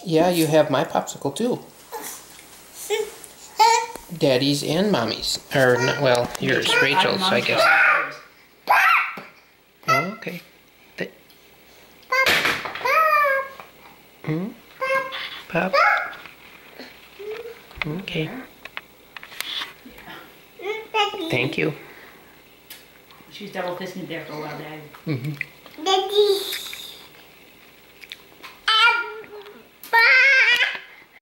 Yeah, you have my popsicle too. Daddy's and Mommy's. Or, not, well, yours, Rachel's, I guess. Oh, okay. Hmm? Pop? Okay. Thank you. She's double fisting there for a while, Dad. Mm-hmm.